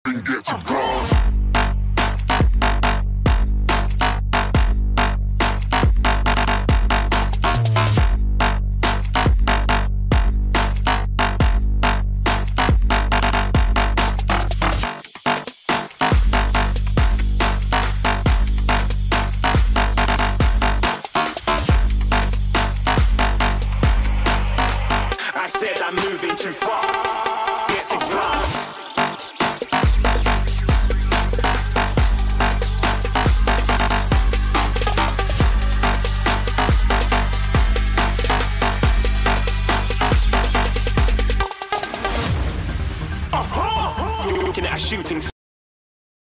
and get some cars. I said I'm moving too far.